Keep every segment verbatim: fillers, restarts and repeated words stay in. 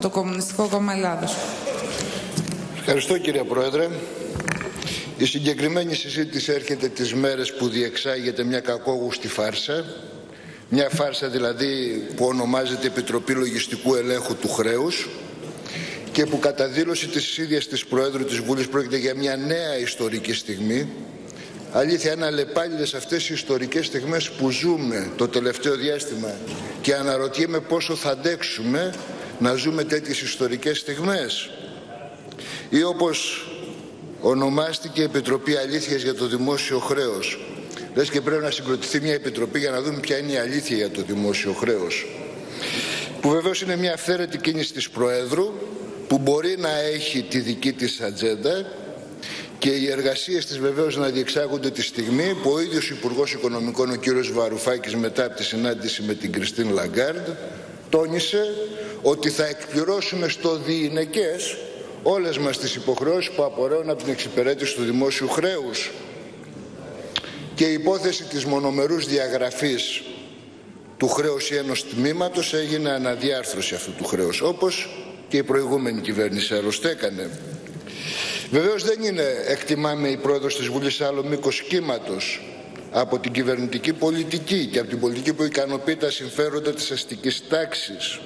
το Κομμουνιστικό Κόμμα Ελλάδος. Ευχαριστώ, κύριε Πρόεδρε. Η συγκεκριμένη συζήτηση έρχεται τις μέρες που διεξάγεται μια κακόγουστη φάρσα. Μια φάρσα δηλαδή που ονομάζεται Επιτροπή Λογιστικού Ελέγχου του Χρέους και που κατά δήλωση της ίδιας της Προέδρου της Βουλής πρόκειται για μια νέα ιστορική στιγμή. Αλήθεια, είναι αλλεπάλληλες αυτές οι ιστορικές στιγμές που ζούμε το τελευταίο διάστημα και αναρωτιέμαι πόσο θα αντέξουμε να ζούμε τέτοιες ιστορικές στιγμές. Ή όπως ονομάστηκε Επιτροπή Αλήθειας για το Δημόσιο Χρέος. Λες και πρέπει να συγκροτηθεί μια επιτροπή για να δούμε ποια είναι η αλήθεια για το δημόσιο χρέος. Που βεβαίως είναι μια αυθαίρετη κίνηση της Προέδρου που μπορεί να έχει τη δική της ατζέντα και οι εργασίες της βεβαίως να διεξάγονται τη στιγμή που ο ίδιος Υπουργός Οικονομικών, ο κύριος Βαρουφάκης, μετά από τη συνάντηση με την Κριστίν Λαγκάρντ, τόνισε ότι θα εκπληρώσουμε στο διηνεκές όλες μας τις υποχρεώσεις που απορρέουν από την εξυπηρέτηση του δημόσιου χρέους. Και η υπόθεση της μονομερούς διαγραφής του χρέους ή ενός τμήματος έγινε αναδιάρθρωση αυτού του χρέους, όπως και η προηγούμενη κυβέρνηση άλλωστε έκανε. Βεβαίως δεν είναι, εκτιμάμε, η Πρόεδρος της Βουλής άλλο μήκος κύματος από την κυβερνητική πολιτική και από την πολιτική που ικανοποιεί τα συμφέροντα της αστικής τάξης,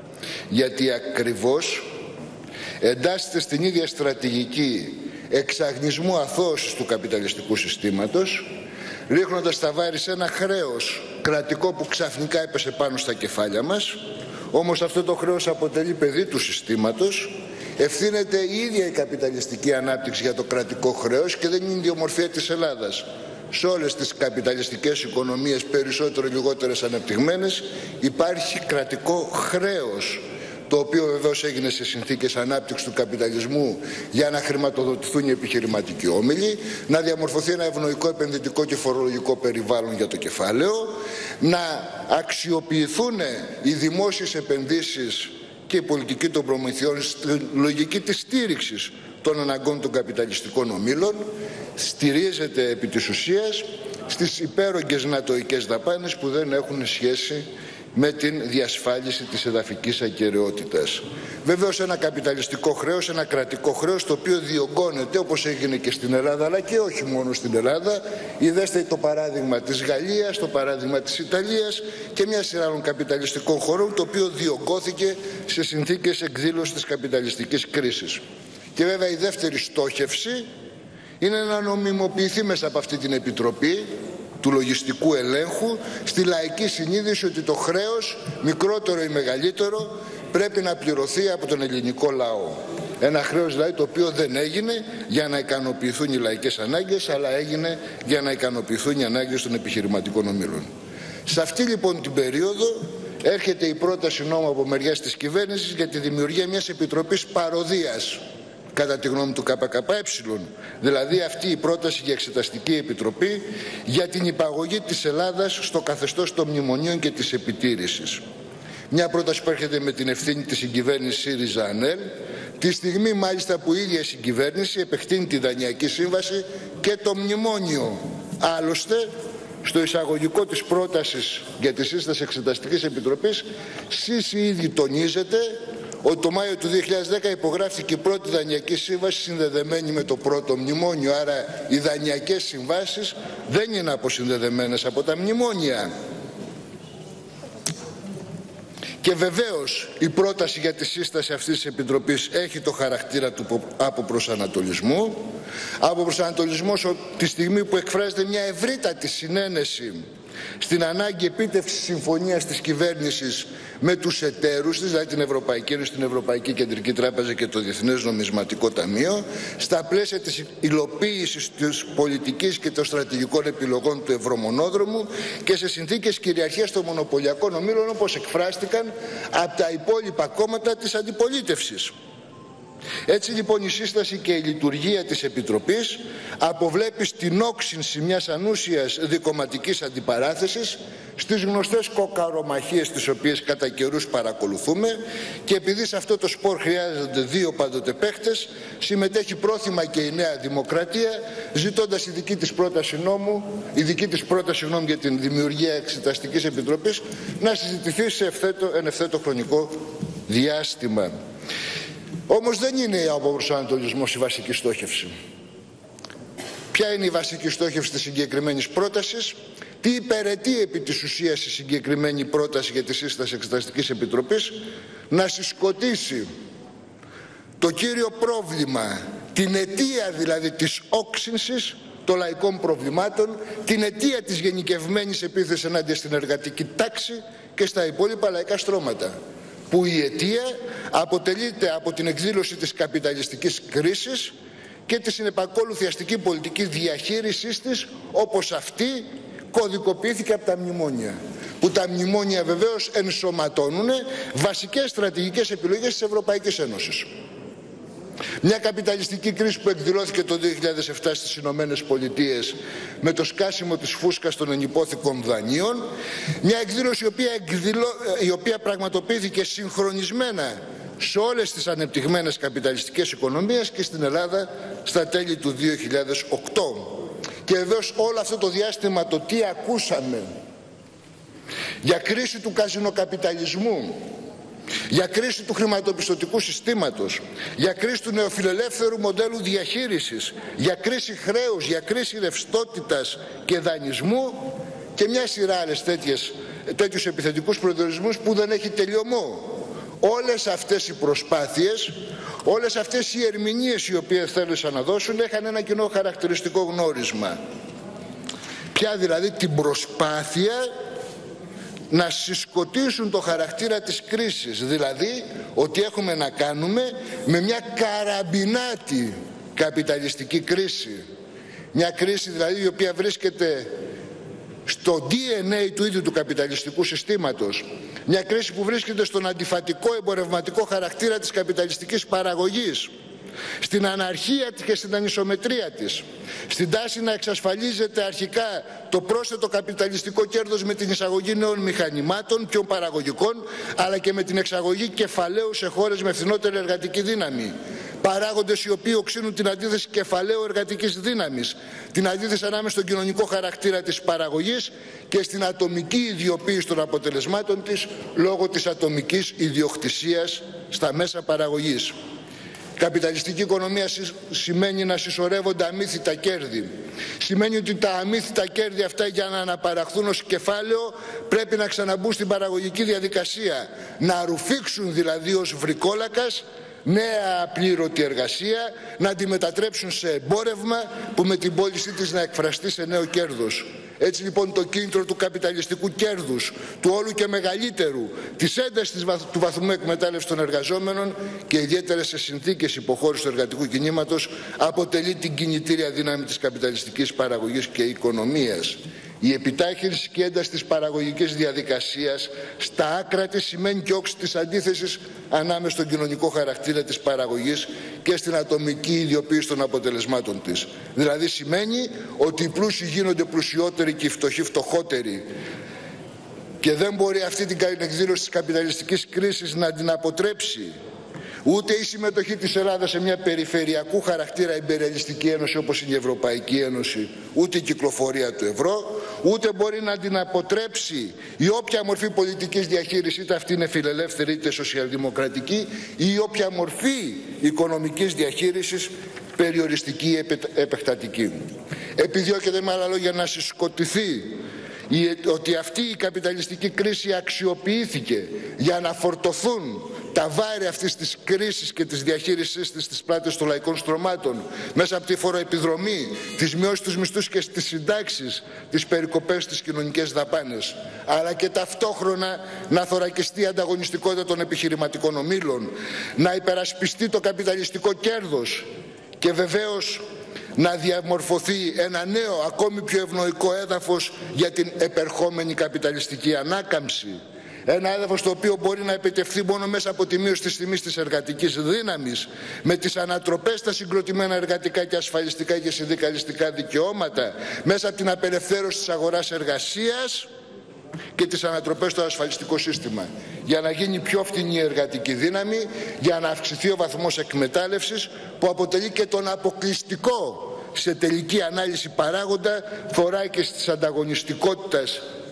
γιατί ακριβώς εντάσσεται στην ίδια στρατηγική εξαγνισμού αθώωσης του καπιταλιστικού συστήματος, ρίχνοντας τα βάρη σε ένα χρέος κρατικό που ξαφνικά έπεσε πάνω στα κεφάλια μας. Όμως αυτό το χρέος αποτελεί παιδί του συστήματος, ευθύνεται η ίδια η καπιταλιστική ανάπτυξη για το κρατικό χρέος και δεν είναι η ιδιομορφία της Ελλάδας. Σε όλες τις καπιταλιστικές οικονομίες, περισσότερο ή λιγότερες αναπτυγμένες, υπάρχει κρατικό χρέος, το οποίο βεβαίως έγινε σε συνθήκες ανάπτυξης του καπιταλισμού για να χρηματοδοτηθούν οι επιχειρηματικοί όμιλοι, να διαμορφωθεί ένα ευνοϊκό επενδυτικό και φορολογικό περιβάλλον για το κεφάλαιο, να αξιοποιηθούν οι δημόσιες επενδύσεις και η πολιτική των προμηθειών στη λογική της στήριξης των αναγκών των καπιταλιστικών ομίλων, στηρίζεται επί της ουσίας στις υπέρογγες νατοικές δαπάνες που δεν έχουν σχέση με την διασφάλιση της εδαφικής ακεραιότητας. Βεβαίως ένα καπιταλιστικό χρέος, ένα κρατικό χρέος, το οποίο διωγγώνεται όπως έγινε και στην Ελλάδα, αλλά και όχι μόνο στην Ελλάδα. Είδεστε το παράδειγμα της Γαλλίας, το παράδειγμα της Ιταλίας και μια σειρά άλλων καπιταλιστικών χωρών, το οποίο διωγγώθηκε σε συνθήκες εκδήλωσης της καπιταλιστικής κρίσης. Και βέβαια η δεύτερη στόχευση είναι να νομιμοποιηθεί μέσα από αυτή την Επιτροπή του λογιστικού ελέγχου στη λαϊκή συνείδηση ότι το χρέος, μικρότερο ή μεγαλύτερο, πρέπει να πληρωθεί από τον ελληνικό λαό. Ένα χρέος δηλαδή το οποίο δεν έγινε για να ικανοποιηθούν οι λαϊκές ανάγκες, αλλά έγινε για να ικανοποιηθούν οι ανάγκες των επιχειρηματικών ομίλων. Σε αυτή λοιπόν την περίοδο έρχεται η πρόταση νόμου από μεριάς της κυβέρνησης για τη δημιουργία μιας επιτροπής παροδίας, κατά τη γνώμη του ΚΚΕ, δηλαδή αυτή η πρόταση για εξεταστική επιτροπή για την υπαγωγή της Ελλάδας στο καθεστώς των μνημονίων και της επιτήρησης. Μια πρόταση που έρχεται με την ευθύνη της συγκυβέρνησης ΣΥΡΙΖΑ-ΑΝΕΛ, τη στιγμή μάλιστα που η ίδια συγκυβέρνηση επεκτείνει τη Δανειακή Σύμβαση και το μνημόνιο. Άλλωστε, στο εισαγωγικό της πρότασης για τη σύσταση εξεταστικής επιτροπής, ΣΥΣ ήδη τονίζεται ότι το Μάιο του δύο χιλιάδες δέκα υπογράφηκε η πρώτη Δανειακή Σύμβαση συνδεδεμένη με το πρώτο μνημόνιο. Άρα οι δανειακές συμβάσεις δεν είναι αποσυνδεδεμένες από τα μνημόνια. Και βεβαίως η πρόταση για τη σύσταση αυτής της Επιτροπής έχει το χαρακτήρα του αποπροσανατολισμού. Αποπροσανατολισμός τη στιγμή που εκφράζεται μια ευρύτατη συνένεση στην ανάγκη επίτευξης συμφωνίας της κυβέρνησης με τους εταίρους της, δηλαδή την Ευρωπαϊκή Ένωση, την Ευρωπαϊκή Κεντρική Τράπεζα και το Διεθνές Νομισματικό Ταμείο, στα πλαίσια της υλοποίησης της πολιτικής και των στρατηγικών επιλογών του Ευρωμονόδρομου και σε συνθήκες κυριαρχίας των μονοπωλιακών ομίλων, όπως εκφράστηκαν από τα υπόλοιπα κόμματα της αντιπολίτευσης. Έτσι λοιπόν η σύσταση και η λειτουργία της Επιτροπής αποβλέπει στην όξυνση μιας ανούσιας δικομματικής αντιπαράθεσης στις γνωστές κοκαρομαχίες τις οποίες κατά καιρούς παρακολουθούμε, και επειδή σε αυτό το σπορ χρειάζονται δύο πάντοτε παίχτες, συμμετέχει πρόθυμα και η Νέα Δημοκρατία, ζητώντας η δική της πρόταση νόμου, η δική της πρόταση νόμου για την δημιουργία εξεταστικής επιτροπής να συζητηθεί σε ευθέτω, εν ευθέτω χρονικό διάστημα. Όμως δεν είναι ο προσανατολισμός η βασική στόχευση. Ποια είναι η βασική στόχευση της συγκεκριμένης πρότασης? Τι υπηρετεί επί της ουσίας η συγκεκριμένη πρόταση για τη σύσταση Εξεταστικής Επιτροπής? Να συσκοτήσει το κύριο πρόβλημα, την αιτία δηλαδή της όξυνσης των λαϊκών προβλημάτων, την αιτία της γενικευμένης επίθεσης ενάντια στην εργατική τάξη και στα υπόλοιπα λαϊκά στρώματα, που η αιτία αποτελείται από την εκδήλωση της καπιταλιστικής κρίσης και τη συνεπακόλουθη αστική πολιτική διαχείρισής της, όπως αυτή κωδικοποιήθηκε από τα μνημόνια, που τα μνημόνια βεβαίως ενσωματώνουν βασικές στρατηγικές επιλογές της Ευρωπαϊκής Ένωσης. Μια καπιταλιστική κρίση που εκδηλώθηκε το δύο χιλιάδες επτά στις Ηνωμένες Πολιτείες με το σκάσιμο της φούσκας των ενυπόθηκων δανείων, μια εκδήλωση η οποία, εκδηλώ... η οποία πραγματοποιήθηκε συγχρονισμένα σε όλες τις ανεπτυγμένες καπιταλιστικές οικονομίες και στην Ελλάδα στα τέλη του δύο χιλιάδες οκτώ. Και βεβαίως όλο αυτό το διάστημα το τι ακούσαμε για κρίση του καζινοκαπιταλισμού, για κρίση του χρηματοπιστωτικού συστήματος, για κρίση του νεοφιλελεύθερου μοντέλου διαχείρισης, για κρίση χρέους, για κρίση ρευστότητας και δανεισμού και μια σειρά άλλες τέτοιες, τέτοιους επιθετικούς προορισμούς που δεν έχει τελειωμό. Όλες αυτές οι προσπάθειες, όλες αυτές οι ερμηνείες οι οποίες θέλησαν να δώσουν είχαν ένα κοινό χαρακτηριστικό γνώρισμα. Ποια δηλαδή? Την προσπάθεια να συσκοτήσουν το χαρακτήρα της κρίσης, δηλαδή ότι έχουμε να κάνουμε με μια καραμπινάτη καπιταλιστική κρίση, μια κρίση δηλαδή η οποία βρίσκεται στο ντι εν έι του ίδιου του καπιταλιστικού συστήματος, μια κρίση που βρίσκεται στον αντιφατικό εμπορευματικό χαρακτήρα της καπιταλιστικής παραγωγής, στην αναρχία και στην ανισομετρία της, στην τάση να εξασφαλίζεται αρχικά το πρόσθετο καπιταλιστικό κέρδος με την εισαγωγή νέων μηχανημάτων, πιο παραγωγικών, αλλά και με την εξαγωγή κεφαλαίου σε χώρες με φθηνότερη εργατική δύναμη. Παράγοντες οι οποίοι οξύνουν την αντίθεση κεφαλαίου εργατικής δύναμης, την αντίθεση ανάμεσα στον κοινωνικό χαρακτήρα της παραγωγής και στην ατομική ιδιοποίηση των αποτελεσμάτων της λόγω της ατομικής ιδιοκτησίας στα μέσα παραγωγής. Καπιταλιστική οικονομία σημαίνει να συσσωρεύονται αμύθιτα κέρδη. Σημαίνει ότι τα αμύθιτα κέρδη αυτά για να αναπαραχθούν ως κεφάλαιο πρέπει να ξαναμπούν στην παραγωγική διαδικασία. Να ρουφήξουν δηλαδή ως βρικόλακας νέα απλήρωτη εργασία, να τη μετατρέψουν σε εμπόρευμα που με την πώλησή της να εκφραστεί σε νέο κέρδος. Έτσι λοιπόν το κίνητρο του καπιταλιστικού κέρδους, του όλου και μεγαλύτερου, της έντασης του βαθμού εκμετάλλευσης των εργαζόμενων και ιδιαίτερα σε συνθήκες υποχώρησης του εργατικού κινήματος αποτελεί την κινητήρια δύναμη της καπιταλιστικής παραγωγής και οικονομίας. Η επιτάχυνση και ένταση της παραγωγικής διαδικασίας στα άκρα της σημαίνει και όξη της αντίθεσης ανάμεσα στον κοινωνικό χαρακτήρα της παραγωγής και στην ατομική ιδιοποίηση των αποτελεσμάτων της. Δηλαδή σημαίνει ότι οι πλούσιοι γίνονται πλουσιότεροι και οι φτωχοί φτωχότεροι. Και δεν μπορεί αυτή την εκδήλωση της καπιταλιστικής κρίσης να την αποτρέψει ούτε η συμμετοχή της Ελλάδας σε μια περιφερειακού χαρακτήρα ιμπεριαλιστική ένωση όπως είναι η Ευρωπαϊκή Ένωση, ούτε η κυκλοφορία του ευρώ, ούτε μπορεί να την αποτρέψει η όποια μορφή πολιτικής διαχείρισης, είτε αυτή είναι φιλελεύθερη είτε σοσιαλδημοκρατική, ή η όποια μορφή οικονομικής διαχείρισης περιοριστική ή επεκτατική. Επιδιώκεται με άλλα λόγια να συσκοτηθεί ότι αυτή η καπιταλιστική κρίση αξιοποιήθηκε για να φορτωθούν τα βάρη αυτής της κρίσης και της διαχείρισης της στις πλάτες των λαϊκών στρωμάτων μέσα από τη φοροεπιδρομή, τις μειώσεις τους μισθούς και στις συντάξεις, τις περικοπές στις κοινωνικές δαπάνες, αλλά και ταυτόχρονα να θωρακιστεί η ανταγωνιστικότητα των επιχειρηματικών ομίλων, να υπερασπιστεί το καπιταλιστικό κέρδος και βεβαίως να διαμορφωθεί ένα νέο ακόμη πιο ευνοϊκό έδαφος για την επερχόμενη καπιταλιστική ανάκαμψη. Ένα έδαφος το οποίο μπορεί να επιτευχθεί μόνο μέσα από τη μείωση της τιμής της εργατικής δύναμης, με τις ανατροπές στα συγκροτημένα εργατικά και ασφαλιστικά και συνδικαλιστικά δικαιώματα, μέσα από την απελευθέρωση της αγοράς εργασίας και τις ανατροπές στο ασφαλιστικό σύστημα, για να γίνει πιο φτηνή η εργατική δύναμη, για να αυξηθεί ο βαθμός εκμετάλλευσης που αποτελεί και τον αποκλειστικό σε τελική ανάλυση παράγοντα θωράκιση της ανταγωνιστικότητας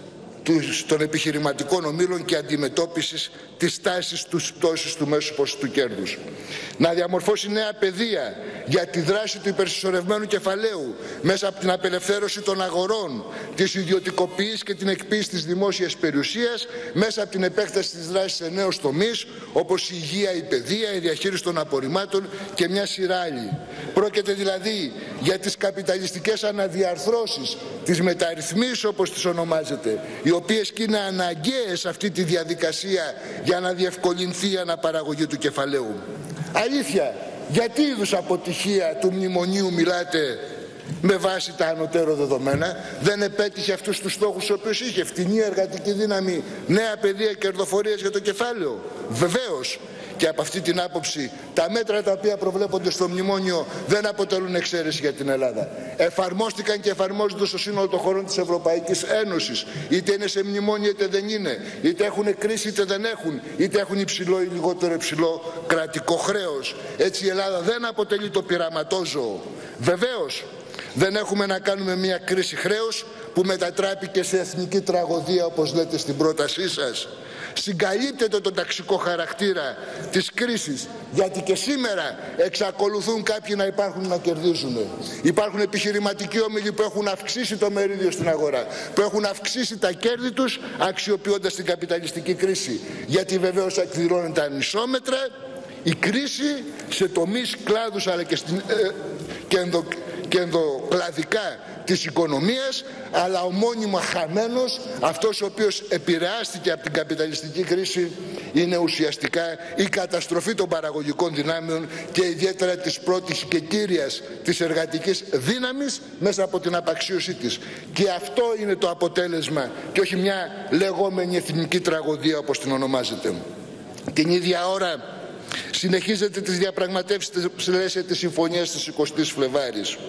των επιχειρηματικών ομίλων και αντιμετώπισης της τάσης της πτώσης του μέσου ποσοστού κέρδους. Να διαμορφώσει νέα πεδία για τη δράση του υπερσυσσωρευμένου κεφαλαίου μέσα από την απελευθέρωση των αγορών, της ιδιωτικοποίησης και την εκποίηση της δημόσιας περιουσίας, μέσα από την επέκταση της δράσης σε νέους τομείς όπως η υγεία, η παιδεία, η διαχείριση των απορριμμάτων και μια σειρά άλλοι. Πρόκειται δηλαδή για τις καπιταλιστικές αναδιαρθρώσεις, τις μεταρρυθμίσεις όπως τις ονομάζεται, οι οποίες και είναι αναγκαίες αυτή τη διαδικασία για να διευκολυνθεί η αναπαραγωγή του κεφαλαίου. Αλήθεια, γιατί είδους αποτυχία του μνημονίου μιλάτε με βάση τα ανωτέρω δεδομένα? Δεν επέτυχε αυτούς τους στόχους τους οποίους είχε? Φτηνή εργατική δύναμη, νέα πεδία κερδοφορίας για το κεφάλαιο? Βεβαίως. Και από αυτή την άποψη τα μέτρα τα οποία προβλέπονται στο μνημόνιο δεν αποτελούν εξαίρεση για την Ελλάδα. Εφαρμόστηκαν και εφαρμόζονται στο σύνολο των χωρών της Ευρωπαϊκής Ένωσης. Είτε είναι σε μνημόνιο είτε δεν είναι. Είτε έχουν κρίση είτε δεν έχουν. Είτε έχουν υψηλό ή λιγότερο υψηλό κρατικό χρέος. Έτσι η Ελλάδα δεν αποτελεί το πειραματόζωο. Βεβαίως δεν έχουμε να κάνουμε μια κρίση χρέους που μετατράπηκε σε εθνική τραγωδία όπως λέτε στην πρότασή σας. Συγκαλύπτεται το ταξικό χαρακτήρα της κρίσης, γιατί και σήμερα εξακολουθούν κάποιοι να υπάρχουν να κερδίζουν. Υπάρχουν επιχειρηματικοί όμιλοι που έχουν αυξήσει το μερίδιο στην αγορά, που έχουν αυξήσει τα κέρδη τους αξιοποιώντας την καπιταλιστική κρίση, γιατί βεβαίως εκδηλώνεται ανισόμετρα η κρίση σε τομείς, κλάδους αλλά και, στην, ε, και, ενδο, και ενδοκλαδικά της οικονομίας, αλλά ο μόνιμα χαμένος, αυτός ο οποίος επηρεάστηκε από την καπιταλιστική κρίση, είναι ουσιαστικά η καταστροφή των παραγωγικών δυνάμεων και ιδιαίτερα της πρώτης και κύριας της εργατικής δύναμης μέσα από την απαξίωσή της. Και αυτό είναι το αποτέλεσμα και όχι μια λεγόμενη εθνική τραγωδία όπως την ονομάζετε. Την ίδια ώρα συνεχίζετε τις διαπραγματεύσεις στις πλαίσια της συμφωνίας της εικοστής Φλεβάρης.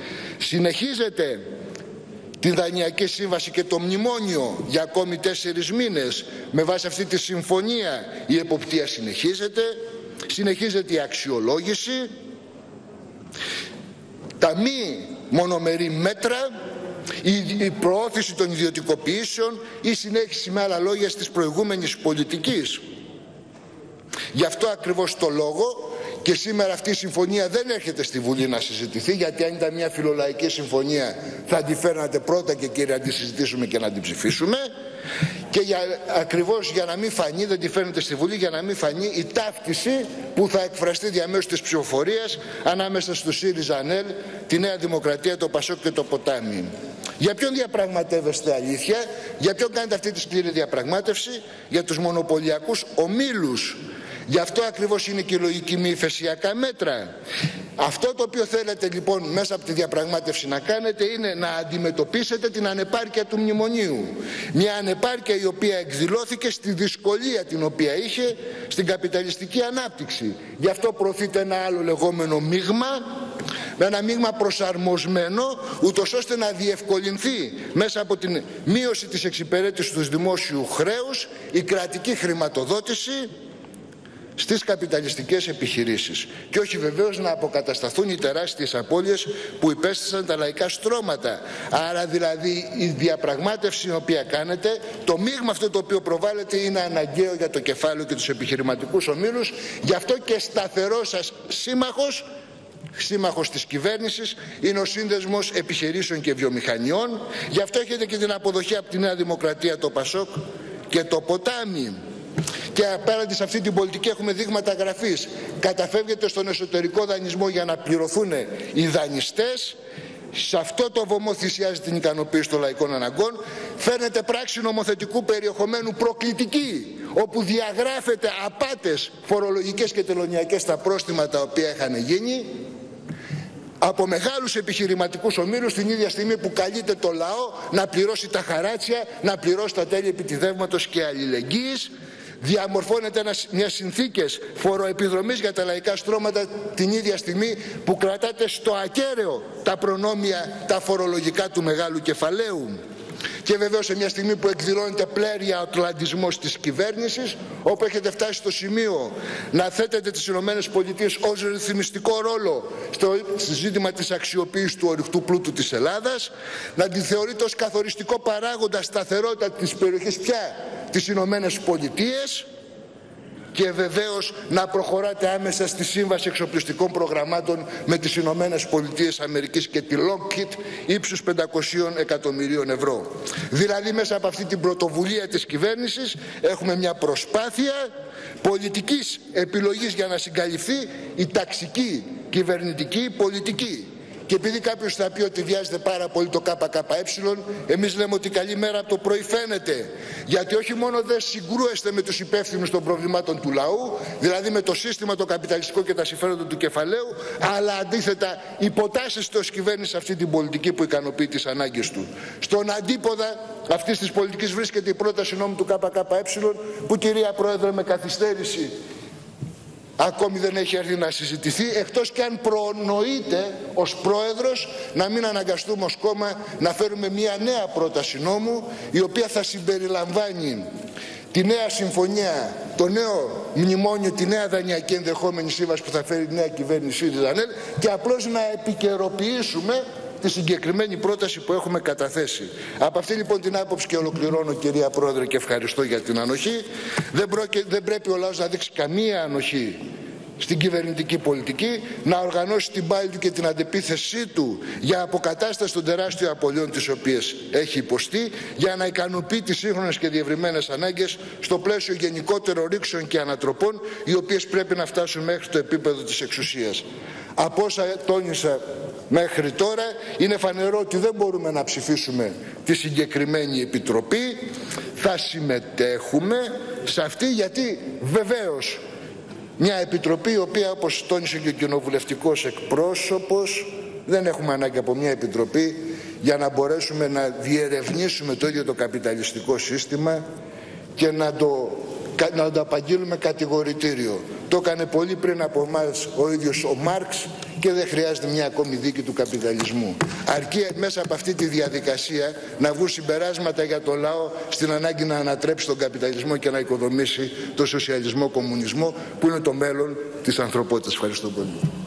Συνεχίζετε τη Δανειακή Σύμβαση και το Μνημόνιο για ακόμη τέσσερις μήνες. Με βάση αυτή τη συμφωνία η εποπτεία συνεχίζεται, συνεχίζεται η αξιολόγηση, τα μη μονομερή μέτρα, η προώθηση των ιδιωτικοποιήσεων, η συνέχιση με άλλα λόγια της προηγούμενης πολιτικής. Γι' αυτό ακριβώς το λόγο και σήμερα αυτή η συμφωνία δεν έρχεται στη Βουλή να συζητηθεί, γιατί αν ήταν μια φιλολαϊκή συμφωνία θα την φέρνατε πρώτα και κύριε να τη συζητήσουμε και να την ψηφίσουμε, και για, ακριβώς για να μην φανεί, δεν τη φέρνετε στη Βουλή για να μην φανεί η ταύτιση που θα εκφραστεί διαμέσου της ψηφοφορίας ανάμεσα στο ΣΥΡΙΖΑ ΑΝΕΛ, τη Νέα Δημοκρατία, το ΠΑΣΟΚ και το Ποτάμι. Για ποιον διαπραγματεύεστε αλήθεια? Για ποιον κάνετε αυτή τη σκληρή διαπραγμάτευση? Για τους μονοπωλιακούς ομίλους. Γι' αυτό ακριβώς είναι και η λογική μη υφεσιακά μέτρα. Αυτό το οποίο θέλετε λοιπόν μέσα από τη διαπραγμάτευση να κάνετε είναι να αντιμετωπίσετε την ανεπάρκεια του μνημονίου. Μια ανεπάρκεια η οποία εκδηλώθηκε στη δυσκολία την οποία είχε στην καπιταλιστική ανάπτυξη. Γι' αυτό προωθείται ένα άλλο λεγόμενο μείγμα, με ένα μείγμα προσαρμοσμένο, ούτως ώστε να διευκολυνθεί μέσα από την μείωση της εξυπηρέτησης του δημόσιου χρέους η κρατική χρηματοδότηση στις καπιταλιστικές επιχειρήσεις και όχι βεβαίως να αποκατασταθούν οι τεράστιες απώλειες που υπέστησαν τα λαϊκά στρώματα. Άρα δηλαδή η διαπραγμάτευση η οποία κάνετε, το μείγμα αυτό το οποίο προβάλλεται είναι αναγκαίο για το κεφάλαιο και τους επιχειρηματικούς ομίλους. Γι' αυτό και σταθερός σας σύμμαχος, σύμμαχος της κυβέρνησης είναι ο Σύνδεσμος Επιχειρήσεων και Βιομηχανιών. Γι' αυτό έχετε και την αποδοχή από τη Νέα Δημοκρατία, το ΠΑΣΟΚ και το Ποτάμι. Και απέναντι σε αυτή την πολιτική έχουμε δείγματα γραφής. Καταφεύγεται στον εσωτερικό δανεισμό για να πληρωθούν οι δανειστές. Σε αυτό το βωμό θυσιάζει την ικανοποίηση των λαϊκών αναγκών. Φέρνετε πράξη νομοθετικού περιεχομένου προκλητική, όπου διαγράφεται απάτες φορολογικές και τελωνειακές στα πρόστιμα τα οποία είχαν γίνει από μεγάλους επιχειρηματικούς ομίλους, την ίδια στιγμή που καλείται το λαό να πληρώσει τα χαράτσια, να πληρώσει τα τέλη επιτιδεύματος και αλληλεγγύης. Διαμορφώνεται μια συνθήκες φοροεπιδρομής για τα λαϊκά στρώματα την ίδια στιγμή που κρατάτε στο ακέραιο τα προνόμια, τα φορολογικά του μεγάλου κεφαλαίου. Και βεβαίως σε μια στιγμή που εκδηλώνεται πλέρια ατλαντισμός της κυβέρνησης, όπου έχετε φτάσει στο σημείο να θέτετε τις Ηνωμένες Πολιτείες ως ρυθμιστικό ρόλο στο ζήτημα της αξιοποίησης του ορυκτού πλούτου της Ελλάδας, να τη θεωρείτε ως καθοριστικό παράγοντα σταθερότητα της περιοχής πια τις Ηνωμένες Πολιτείες, και βεβαίως να προχωράτε άμεσα στη σύμβαση εξοπλιστικών προγραμμάτων με τις Ηνωμένες Πολιτείες Αμερικής και τη Lockheed ύψους πεντακόσια εκατομμυρίων ευρώ. Δηλαδή μέσα από αυτή την πρωτοβουλία της κυβέρνησης έχουμε μια προσπάθεια πολιτικής επιλογής για να συγκαλυφθεί η ταξική κυβερνητική πολιτική. Και επειδή κάποιος θα πει ότι βιάζεται πάρα πολύ το ΚΚΕ, εμείς λέμε ότι καλή μέρα από το πρωί φαίνεται. Γιατί όχι μόνο δεν συγκρούεστε με τους υπεύθυνους των προβλημάτων του λαού, δηλαδή με το σύστημα το καπιταλιστικό και τα συμφέροντα του κεφαλαίου, αλλά αντίθετα υποτάσσεστε ως κυβέρνηση αυτή την πολιτική που ικανοποιεί τις ανάγκες του. Στον αντίποδα αυτής της πολιτικής βρίσκεται η πρόταση νόμου του ΚΚΕ, που, κυρία Πρόεδρε, με καθυστέρηση ακόμη δεν έχει έρθει να συζητηθεί, εκτός και αν προνοείται ως πρόεδρος να μην αναγκαστούμε ως κόμμα να φέρουμε μια νέα πρόταση νόμου, η οποία θα συμπεριλαμβάνει τη νέα συμφωνία, το νέο μνημόνιο, τη νέα δανειακή ενδεχόμενη σύμβαση που θα φέρει η νέα κυβέρνηση της ΔΑΝΕΛ, και απλώς να επικαιροποιήσουμε τη συγκεκριμένη πρόταση που έχουμε καταθέσει. Από αυτή λοιπόν την άποψη και ολοκληρώνω, κυρία Πρόεδρε, και ευχαριστώ για την ανοχή. Δεν, πρόκει, δεν πρέπει ο λαός να δείξει καμία ανοχή στην κυβερνητική πολιτική, να οργανώσει την πάλη του και την αντεπίθεσή του για αποκατάσταση των τεράστιων απολειών τις οποίες έχει υποστεί, για να ικανοποιεί τις σύγχρονες και διευρυμένες ανάγκες στο πλαίσιο γενικότερων ρήξεων και ανατροπών, οι οποίες πρέπει να φτάσουν μέχρι το επίπεδο της εξουσίας. Από όσα τόνισα μέχρι τώρα, είναι φανερό ότι δεν μπορούμε να ψηφίσουμε τη συγκεκριμένη επιτροπή. Θα συμμετέχουμε σε αυτή, γιατί βεβαίως μια επιτροπή, η οποία, όπως τόνισε και ο κοινοβουλευτικός εκπρόσωπος, δεν έχουμε ανάγκη από μια επιτροπή για να μπορέσουμε να διερευνήσουμε το ίδιο το καπιταλιστικό σύστημα και να το, να το απαγγείλουμε κατηγορητήριο. Το έκανε πολύ πριν από εμάς ο ίδιος ο Μάρξ, και δεν χρειάζεται μια ακόμη δίκη του καπιταλισμού. Αρκεί μέσα από αυτή τη διαδικασία να βγουν συμπεράσματα για το λαό στην ανάγκη να ανατρέψει τον καπιταλισμό και να οικοδομήσει το σοσιαλισμό, κομμουνισμό, που είναι το μέλλον της ανθρωπότητας. Ευχαριστώ πολύ.